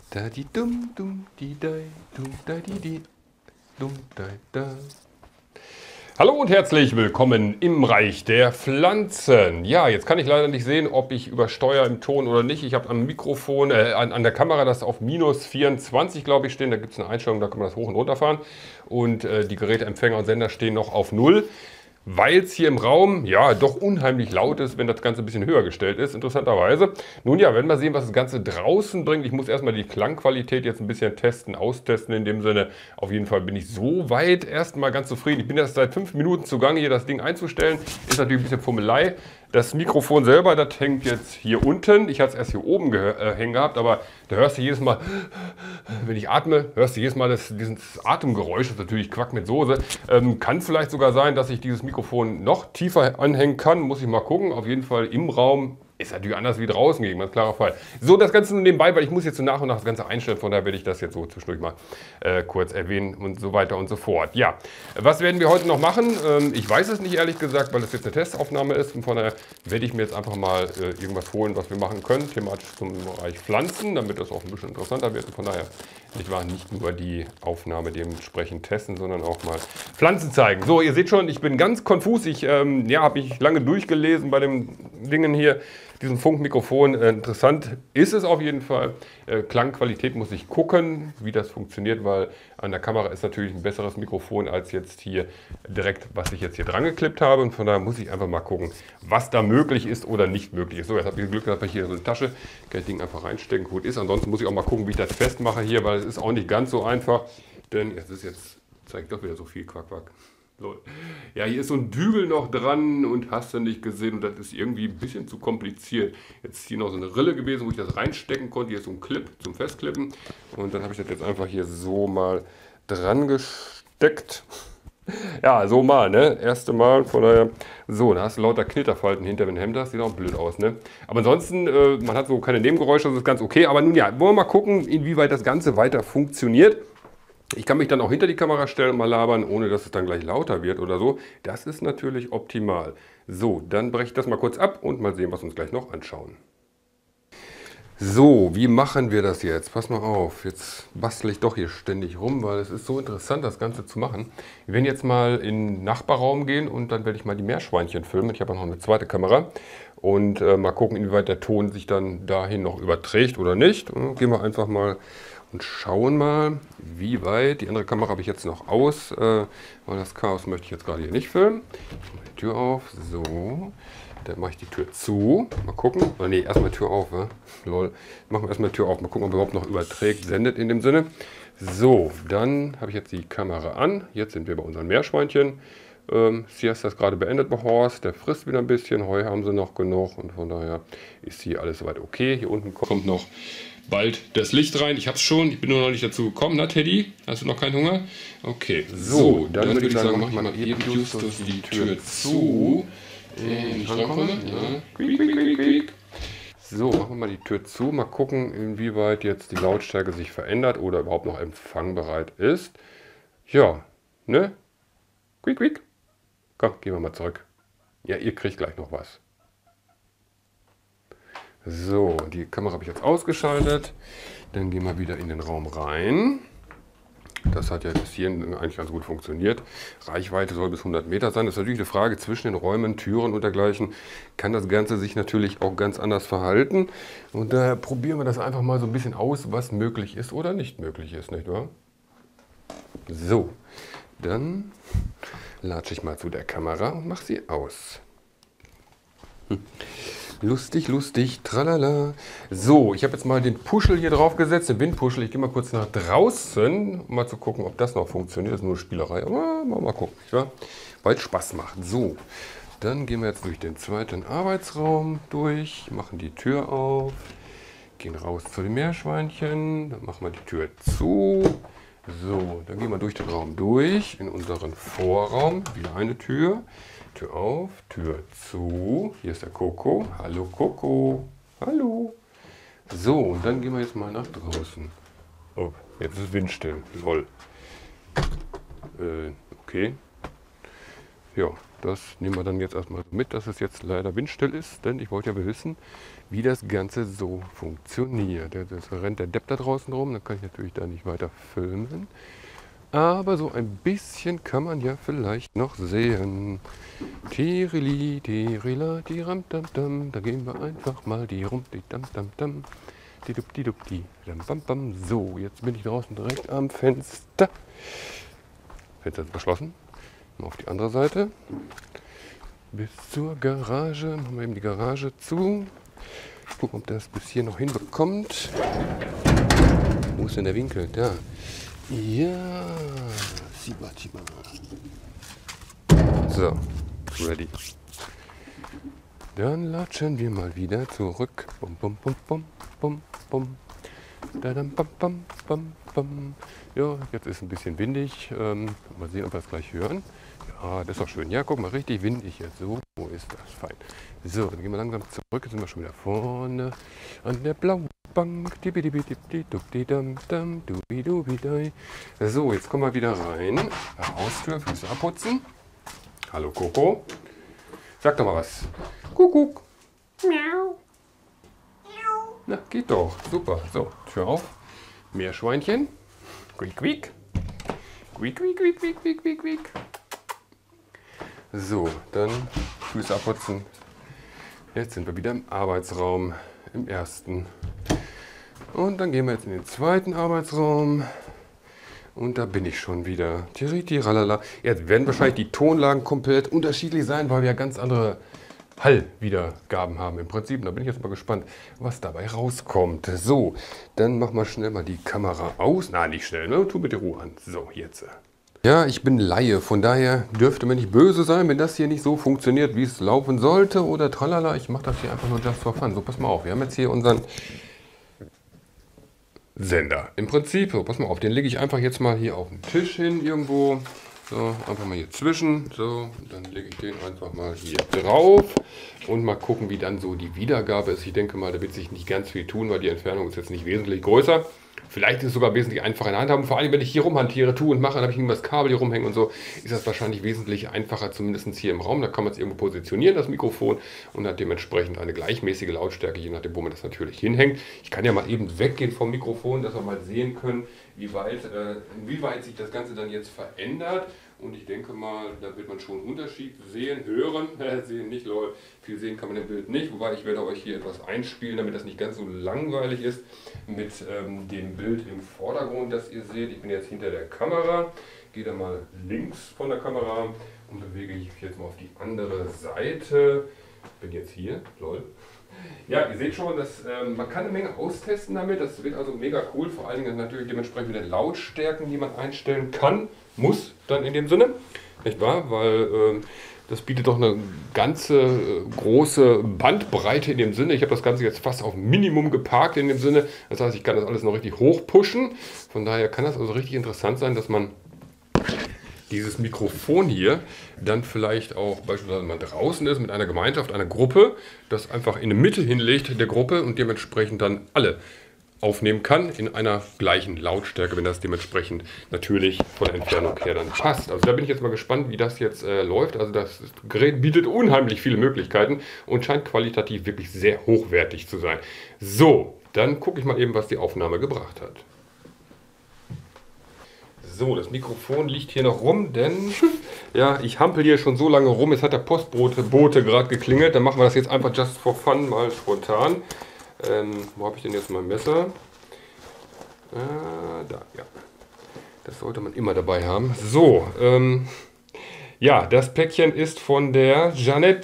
Da di dum dum di dai dum da di dum da da. Hallo und herzlich willkommen im Reich der Pflanzen. Ja, jetzt kann ich leider nicht sehen, ob ich übersteuere im Ton oder nicht. Ich habe am Mikrofon, an der Kamera das auf minus 24, glaube ich, stehen. Da gibt es eine Einstellung, da kann man das hoch und runter fahren. Und die Geräte, Empfänger und Sender stehen noch auf 0. Weil es hier im Raum ja doch unheimlich laut ist, wenn das Ganze ein bisschen höher gestellt ist, interessanterweise. Nun ja, werden wir sehen, was das Ganze draußen bringt. Ich muss erstmal die Klangqualität jetzt ein bisschen testen, austesten in dem Sinne. Auf jeden Fall bin ich soweit erstmal ganz zufrieden. Ich bin erst seit 5 Minuten zugange, hier das Ding einzustellen. Ist natürlich ein bisschen Fummelei. Das Mikrofon selber, das hängt jetzt hier unten. Ich hatte es erst hier oben hängen gehabt, aber da hörst du jedes Mal, wenn ich atme, hörst du jedes Mal dieses Atemgeräusch. Das ist natürlich Quack mit Soße. Kann vielleicht sogar sein, dass ich dieses Mikrofon noch tiefer anhängen kann. Muss ich mal gucken. Auf jeden Fall im Raum ist natürlich anders wie draußen, gegen ganz klarer Fall. So, das Ganze nur nebenbei, weil ich muss jetzt so nach und nach das Ganze einstellen. Von daher werde ich das jetzt so zwischendurch mal kurz erwähnen und so weiter und so fort. Ja, was werden wir heute noch machen? Ich weiß es nicht, ehrlich gesagt, weil es jetzt eine Testaufnahme ist. Und von daher werde ich mir jetzt einfach mal irgendwas holen, was wir machen können, thematisch zum Bereich Pflanzen, damit das auch ein bisschen interessanter wird. Und von daher nicht nur die Aufnahme dementsprechend testen, sondern auch mal Pflanzen zeigen. So, ihr seht schon, ich bin ganz konfus. Ich habe mich lange durchgelesen bei den Dingen hier, diesem Funkmikrofon. Interessant ist es auf jeden Fall. Klangqualität muss ich gucken, wie das funktioniert, weil an der Kamera ist natürlich ein besseres Mikrofon als jetzt hier direkt, was ich jetzt hier dran geklippt habe. Und von daher muss ich einfach mal gucken, was da möglich ist oder nicht möglich ist. So, jetzt habe ich Glück, dass ich hier so eine Tasche, kann das Ding einfach reinstecken, gut ist. Ansonsten muss ich auch mal gucken, wie ich das festmache hier, weil es ist auch nicht ganz so einfach. Denn es ist jetzt, zeigt doch wieder so viel Quack, Quack. Ja, hier ist so ein Dübel noch dran und hast du nicht gesehen und das ist irgendwie ein bisschen zu kompliziert. Jetzt ist hier noch so eine Rille gewesen, wo ich das reinstecken konnte. Hier ist so ein Clip zum Festklippen und dann habe ich das jetzt einfach hier so mal dran gesteckt. Ja, so mal, ne? Erste Mal, von daher. So, da hast du lauter Knitterfalten hinter, wenn du Hemd hast, sieht auch blöd aus, ne? Aber ansonsten, man hat so keine Nebengeräusche, das ist ganz okay. Aber nun ja, wollen wir mal gucken, inwieweit das Ganze weiter funktioniert. Ich kann mich dann auch hinter die Kamera stellen und mal labern, ohne dass es dann gleich lauter wird oder so. Das ist natürlich optimal. So, dann breche ich das mal kurz ab und mal sehen, was wir uns gleich noch anschauen. So, wie machen wir das jetzt? Pass mal auf, jetzt bastel ich doch hier ständig rum, weil es ist so interessant, das Ganze zu machen. Wir werden jetzt mal in den Nachbarraum gehen und dann werde ich mal die Meerschweinchen filmen. Ich habe noch eine zweite Kamera und mal gucken, inwieweit der Ton sich dann dahin noch überträgt oder nicht. Und gehen wir einfach mal und schauen mal, wie weit. Die andere Kamera habe ich jetzt noch aus, weil das Chaos möchte ich jetzt gerade hier nicht filmen. Ich mache die Tür auf, so. Dann mache ich die Tür zu. Mal gucken. Oh, nee, erstmal Tür auf. Lol. Machen wir erstmal die Tür auf. Mal gucken, ob er überhaupt noch überträgt, sendet in dem Sinne. So, dann habe ich jetzt die Kamera an. Jetzt sind wir bei unseren Meerschweinchen. Siesta ist gerade beendet bei Horst. Der frisst wieder ein bisschen. Heu haben sie noch genug. Und von daher ist hier alles soweit okay. Hier unten kommt noch bald das Licht rein. Ich habe es schon. Ich bin nur noch nicht dazu gekommen. Na, Teddy? Hast du noch keinen Hunger? Okay. So, dann würde ich sagen, mach ich mal eben Justus die Tür zu. Ich rankomme. Ja. Quiek, quiek, quiek, quiek. So, machen wir mal die Tür zu. Mal gucken, inwieweit jetzt die Lautstärke sich verändert oder überhaupt noch empfangbereit ist. Ja, ne? Quiek, quiek. Komm, gehen wir mal zurück. Ja, ihr kriegt gleich noch was. So, die Kamera habe ich jetzt ausgeschaltet. Dann gehen wir wieder in den Raum rein. Das hat ja bis hierhin eigentlich ganz gut funktioniert. Reichweite soll bis 100 Meter sein. Das ist natürlich eine Frage zwischen den Räumen, Türen und dergleichen. Kann das Ganze sich natürlich auch ganz anders verhalten. Und daher probieren wir das einfach mal so ein bisschen aus, was möglich ist oder nicht möglich ist, nicht wahr? So, dann latsche ich mal zu der Kamera und mache sie aus. Lustig, lustig, tralala. So, ich habe jetzt mal den Puschel hier drauf gesetzt, den Windpuschel. Ich gehe mal kurz nach draußen, um mal zu gucken, ob das noch funktioniert. Das ist nur eine Spielerei, aber mal gucken, weil es Spaß macht. So, dann gehen wir jetzt durch den zweiten Arbeitsraum durch, machen die Tür auf, gehen raus zu den Meerschweinchen, dann machen wir die Tür zu. So, dann gehen wir durch den Raum durch, in unseren Vorraum, wieder eine Tür. Tür auf, Tür zu. Hier ist der Coco. Hallo Coco. Hallo. So, und dann gehen wir jetzt mal nach draußen. Oh, jetzt ist windstill. Lol. Okay. Ja, das nehmen wir dann jetzt erstmal mit, dass es jetzt leider windstill ist. Denn ich wollte ja wissen, wie das Ganze so funktioniert. Jetzt rennt der Depp da draußen rum, dann kann ich natürlich da nicht weiter filmen. Aber so ein bisschen kann man ja vielleicht noch sehen. Tirili, tirila, tiram, dam, dam. Da gehen wir einfach mal die rum, die dam, dam, dam. Die dup, die dam, bam, bam. So, jetzt bin ich draußen direkt am Fenster. Fenster ist verschlossen. Mal auf die andere Seite. Bis zur Garage. Machen wir eben die Garage zu. Gucken, ob das bis hier noch hinbekommt. Wo ist denn der Winkel? Da. Ja. Siba. So, ready. Dann latschen wir mal wieder zurück. Bum, bum, bum, bum, bum, bum. Dadam, bam, bam, bam, bam. Ja, jetzt ist ein bisschen windig. Mal sehen, ob wir es gleich hören. Ja, das ist doch schön. Ja, guck mal, richtig windig jetzt. So ist das. Fein. So, dann gehen wir langsam zurück. Jetzt sind wir schon wieder vorne an der blauen Bank. So, jetzt kommen wir wieder rein. Haustür, Füße abputzen. Hallo Coco. Sag doch mal was. Kuckuck. Miau. Na, geht doch. Super. So, Tür auf. Meerschweinchen. Quiek, quiek. Quiek, quiek, quiek, quiek, quiek, quiek, quiek. So, dann Füße abputzen. Jetzt sind wir wieder im Arbeitsraum, im ersten. Und dann gehen wir jetzt in den zweiten Arbeitsraum. Und da bin ich schon wieder. Tiriti-ralala. Jetzt werden wahrscheinlich die Tonlagen komplett unterschiedlich sein, weil wir ja ganz andere Hallwiedergaben haben im Prinzip. Da bin ich jetzt mal gespannt, was dabei rauskommt. So, dann machen wir schnell mal die Kamera aus. Na, nicht schnell, ne? Tu bitte Ruhe an. So, jetzt. Ja, ich bin Laie, von daher dürfte mir nicht böse sein, wenn das hier nicht so funktioniert, wie es laufen sollte oder tralala. Ich mache das hier einfach nur just for fun. So, pass mal auf, wir haben jetzt hier unseren Sender. Im Prinzip, so, pass mal auf, den lege ich einfach jetzt mal hier auf den Tisch hin irgendwo. So, einfach mal hier zwischen. So, dann lege ich den einfach mal hier drauf und mal gucken, wie dann so die Wiedergabe ist. Ich denke mal, da wird sich nicht ganz viel tun, weil die Entfernung ist jetzt nicht wesentlich größer. Vielleicht ist es sogar wesentlich einfacher in der Hand haben. Vor allem, wenn ich hier rumhantiere, tue und mache, dann habe ich irgendwas das Kabel hier rumhängen und so, ist das wahrscheinlich wesentlich einfacher, zumindest hier im Raum. Da kann man es irgendwo positionieren, das Mikrofon, und hat dementsprechend eine gleichmäßige Lautstärke, je nachdem, wo man das natürlich hinhängt. Ich kann ja mal eben weggehen vom Mikrofon, dass wir mal sehen können, inwieweit sich das Ganze dann jetzt verändert. Und ich denke mal, da wird man schon einen Unterschied sehen, hören, sehen nicht, lol, viel sehen kann man im Bild nicht, wobei ich werde euch hier etwas einspielen, damit das nicht ganz so langweilig ist mit dem Bild im Vordergrund, das ihr seht. Ich bin jetzt hinter der Kamera, gehe da mal links von der Kamera und bewege ich mich jetzt mal auf die andere Seite. Bin jetzt hier, lol. Ja, ihr seht schon, dass, man kann eine Menge austesten damit, das wird also mega cool, vor allen Dingen natürlich dementsprechend wieder Lautstärken, die man einstellen kann, muss dann in dem Sinne, nicht wahr, weil das bietet doch eine ganze große Bandbreite in dem Sinne. Ich habe das Ganze jetzt fast auf Minimum geparkt in dem Sinne, das heißt, ich kann das alles noch richtig hoch pushen, von daher kann das also richtig interessant sein, dass man dieses Mikrofon hier dann vielleicht auch beispielsweise mal draußen ist mit einer Gemeinschaft, einer Gruppe, das einfach in der Mitte hinlegt der Gruppe und dementsprechend dann alle aufnehmen kann in einer gleichen Lautstärke, wenn das dementsprechend natürlich von der Entfernung her dann passt. Also da bin ich jetzt mal gespannt, wie das jetzt läuft. Also das Gerät bietet unheimlich viele Möglichkeiten und scheint qualitativ wirklich sehr hochwertig zu sein. So, dann gucke ich mal eben, was die Aufnahme gebracht hat. So, das Mikrofon liegt hier noch rum, denn ja, ich hampel hier schon so lange rum. Jetzt hat der Postbote gerade geklingelt. Dann machen wir das jetzt einfach just for fun, mal spontan. Wo habe ich denn jetzt mein Messer? Da, ja. Das sollte man immer dabei haben. So, ja, das Päckchen ist von der Jeanette.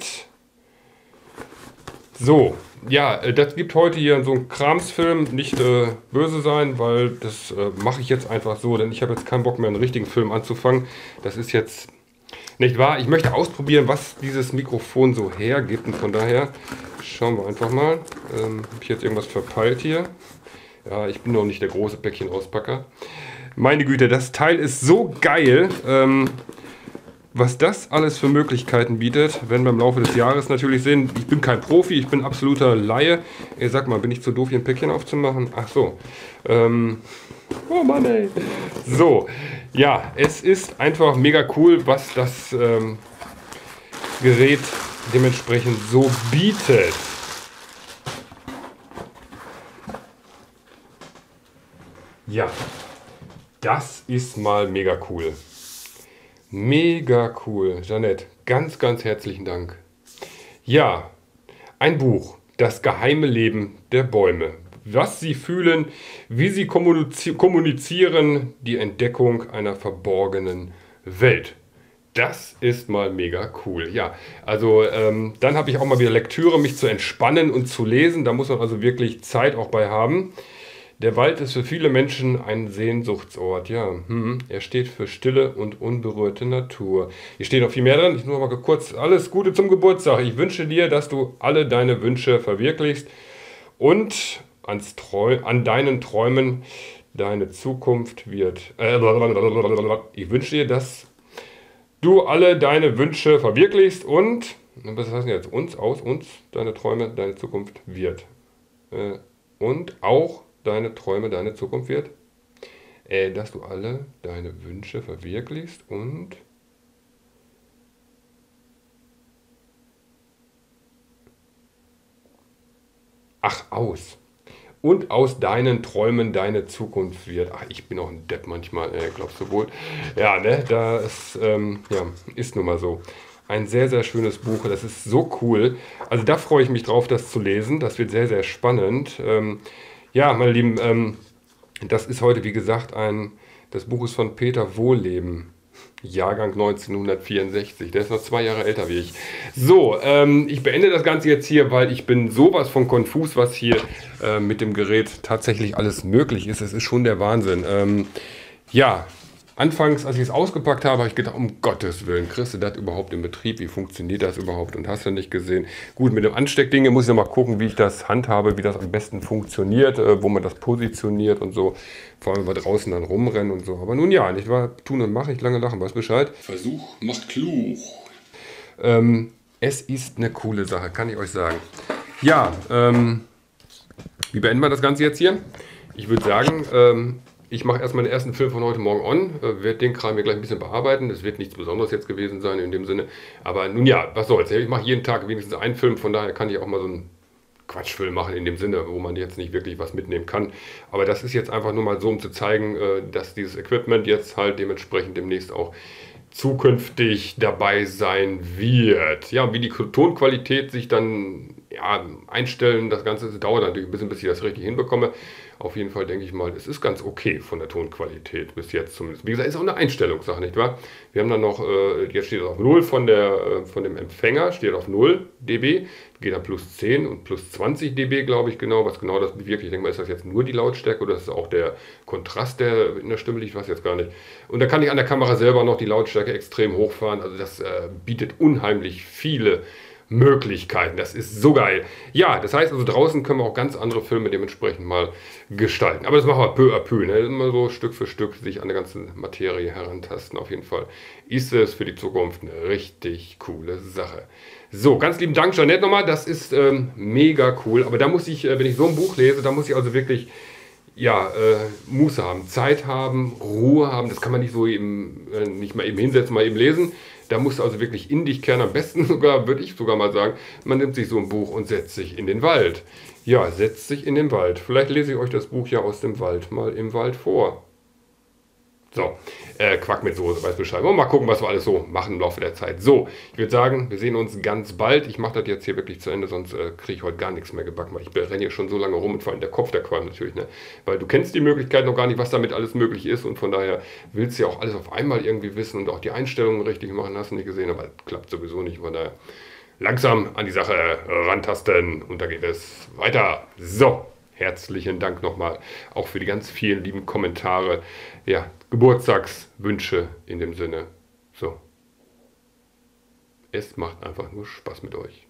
So, ja, das gibt heute hier so einen Kramsfilm. Nicht böse sein, weil das mache ich jetzt einfach so, denn ich habe jetzt keinen Bock mehr, einen richtigen Film anzufangen. Das ist jetzt nicht wahr. Ich möchte ausprobieren, was dieses Mikrofon so hergibt. Und von daher schauen wir einfach mal. Habe ich jetzt irgendwas verpeilt hier? Ja, ich bin noch nicht der große Päckchen-Auspacker. Meine Güte, das Teil ist so geil. Was das alles für Möglichkeiten bietet, werden wir im Laufe des Jahres natürlich sehen. Ich bin kein Profi, ich bin absoluter Laie. Sag mal, bin ich zu doof, hier ein Päckchen aufzumachen? Ach so. Oh Mann, ey. So, ja, es ist einfach mega cool, was das Gerät dementsprechend so bietet. Ja, das ist mal mega cool. Mega cool. Jeanette, ganz, ganz herzlichen Dank. Ja, ein Buch. Das geheime Leben der Bäume. Was sie fühlen, wie sie kommunizieren, die Entdeckung einer verborgenen Welt. Das ist mal mega cool. Ja, also dann habe ich auch mal wieder Lektüre, mich zu entspannen und zu lesen. Da muss man also wirklich Zeit auch bei haben. Der Wald ist für viele Menschen ein Sehnsuchtsort. Ja, er steht für stille und unberührte Natur. Hier steht noch viel mehr drin. Ich nur mal kurz alles Gute zum Geburtstag. Ich wünsche dir, dass du alle deine Wünsche verwirklichst und an deinen Träumen deine Zukunft wird. Ich wünsche dir, dass du alle deine Wünsche verwirklichst und, was heißt denn jetzt, uns, deine Träume, deine Zukunft wird. Und auch deine Träume, deine Zukunft wird. Dass du alle deine Wünsche verwirklichst und und aus deinen Träumen deine Zukunft wird. Ach, ich bin auch ein Depp manchmal, glaubst du wohl? Ja, ne, das ja, ist nun mal so. Ein sehr, sehr schönes Buch, das ist so cool. Also da freue ich mich drauf, das zu lesen. Das wird sehr, sehr spannend. Ja, meine Lieben, das ist heute, wie gesagt, das Buch ist von Peter Wohlleben. Jahrgang 1964. Der ist noch 2 Jahre älter wie ich. So, ich beende das Ganze jetzt hier, weil ich bin sowas von konfus, was hier mit dem Gerät tatsächlich alles möglich ist. Es ist schon der Wahnsinn. Ja, anfangs, als ich es ausgepackt habe ich gedacht, um Gottes Willen, kriegst du das überhaupt in Betrieb? Wie funktioniert das überhaupt? Und hast du nicht gesehen? Gut, mit dem Ansteckding muss ich noch mal gucken, wie ich das handhabe, wie das am besten funktioniert, wo man das positioniert und so. Vor allem, wenn wir draußen dann rumrennen und so. Aber nun ja, nicht wahr? Tun und machen, nicht lange lachen, weiß Bescheid. Versuch macht klug. Es ist eine coole Sache, kann ich euch sagen. Ja, wie beenden wir das Ganze jetzt hier? Ich würde sagen, ich mache erstmal den ersten Film von heute Morgen on, werde den Kram hier gleich ein bisschen bearbeiten. Es wird nichts Besonderes jetzt gewesen sein in dem Sinne. Aber nun ja, was soll's. Ich mache jeden Tag wenigstens einen Film, von daher kann ich auch mal so einen Quatschfilm machen in dem Sinne, wo man jetzt nicht wirklich was mitnehmen kann. Aber das ist jetzt einfach nur mal so, um zu zeigen, dass dieses Equipment jetzt halt dementsprechend demnächst auch zukünftig dabei sein wird. Ja, wie die Tonqualität sich dann ja, einstellen, das Ganze dauert natürlich ein bisschen, bis ich das richtig hinbekomme. Auf jeden Fall denke ich mal, es ist ganz okay von der Tonqualität, bis jetzt zumindest. Wie gesagt, ist auch eine Einstellungssache, nicht wahr? Wir haben dann noch, jetzt steht es auf 0 von dem Empfänger, steht auf 0 dB, geht dann plus 10 und plus 20 dB, glaube ich, genau. Was genau das bewirkt, ich denke mal, ist das jetzt nur die Lautstärke oder ist es auch der Kontrast, der in der Stimme liegt, ich weiß jetzt gar nicht. Und da kann ich an der Kamera selber noch die Lautstärke extrem hochfahren, also das bietet unheimlich viele Möglichkeiten. Das ist so geil. Ja, das heißt also, draußen können wir auch ganz andere Filme dementsprechend mal gestalten. Aber das machen wir peu à peu, ne? Immer so Stück für Stück sich an der ganzen Materie herantasten. Auf jeden Fall ist es für die Zukunft eine richtig coole Sache. So, ganz lieben Dank, Jeanette, nochmal. Das ist mega cool. Aber da muss ich, wenn ich so ein Buch lese, da muss ich also wirklich ja, Muße haben, Zeit haben, Ruhe haben. Das kann man nicht so eben, nicht mal eben hinsetzen, mal eben lesen. Da musst du also wirklich in dich kehren. Am besten sogar, würde ich sogar mal sagen, man nimmt sich so ein Buch und setzt sich in den Wald. Ja, setzt sich in den Wald. Vielleicht lese ich euch das Buch ja aus dem Wald mal im Wald vor. So, Quark mit Soße, weiß Bescheid. Mal gucken, was wir alles so machen im Laufe der Zeit. So, ich würde sagen, wir sehen uns ganz bald. Ich mache das jetzt hier wirklich zu Ende, sonst kriege ich heute gar nichts mehr gebacken, weil ich renne hier schon so lange rum und vor allem der Kopf, der qualmt natürlich, ne? Weil du kennst die Möglichkeit noch gar nicht, was damit alles möglich ist und von daher willst du ja auch alles auf einmal irgendwie wissen und auch die Einstellungen richtig machen, hast du nicht gesehen, aber das klappt sowieso nicht, von daher langsam an die Sache rantasten und da geht es weiter. So. Herzlichen Dank nochmal, auch für die ganz vielen lieben Kommentare. Ja, Geburtstagswünsche in dem Sinne. So. Es macht einfach nur Spaß mit euch.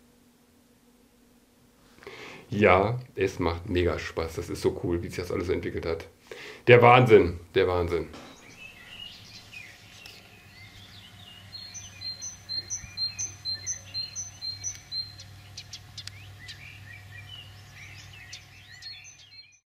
Ja, es macht mega Spaß. Das ist so cool, wie sich das alles entwickelt hat. Der Wahnsinn, der Wahnsinn.